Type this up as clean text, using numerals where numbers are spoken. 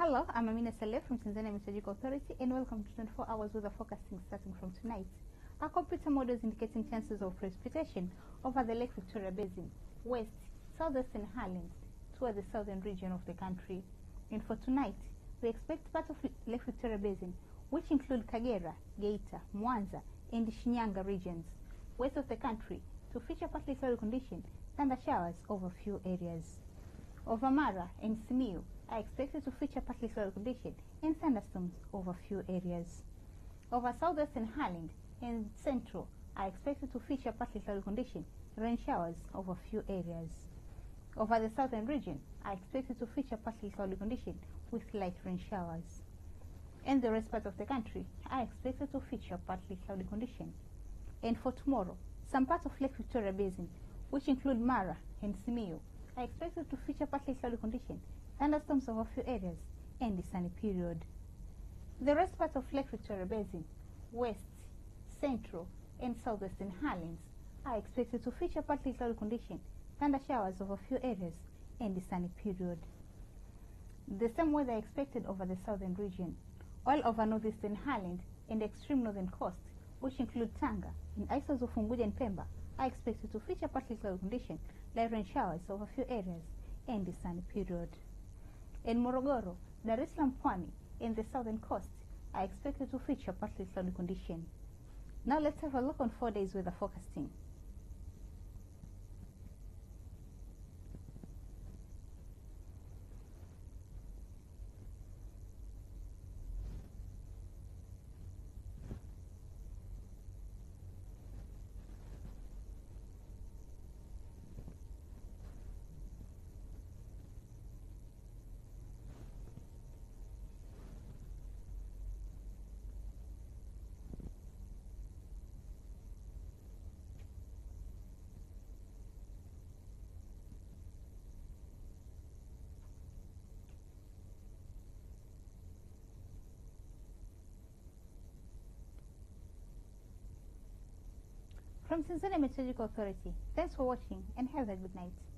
Hello, I'm Amina Saleh from Tanzania Meteorological Authority and welcome to 24 hours weather forecasting starting from tonight. Our computer model is indicating chances of precipitation over the Lake Victoria Basin, west, southwestern highlands toward the southern region of the country. And for tonight, we expect part of Lake Victoria Basin, which include Kagera, Geita, Mwanza, and Shinyanga regions, west of the country, to feature partly cloudy condition, thunder showers over few areas. Over Mara and Simiyu are expected to feature partly cloudy condition and thunderstorms over few areas. Over southwestern Highland and central are expected to feature partly cloudy condition, rain showers over few areas. Over the southern region are expected to feature partly cloudy condition with light rain showers. And the rest part of the country are expected to feature partly cloudy condition. And for tomorrow, some parts of Lake Victoria Basin, which include Mara and Simiyu, are expected to feature partly cloudy condition, thunderstorms over few areas, and the sunny period. The rest part of Lake Victoria Basin, west, central, and southwestern highlands are expected to feature partly cloudy condition, thunder showers over few areas, and the sunny period. The same weather expected over the southern region, all over northeastern highland and extreme northern coast, which include Tanga and islands of Unguja and Pemba, are expected to feature partly cloudy condition, light rain showers over few areas, and the sunny period. In Morogoro, Dar es Salaam, Pwani, and the southern coast are expected to feature partly cloudy condition. Now let's have a look on 4 days weather forecasting. From Tanzania Meteorological Authority, thanks for watching and have a good night.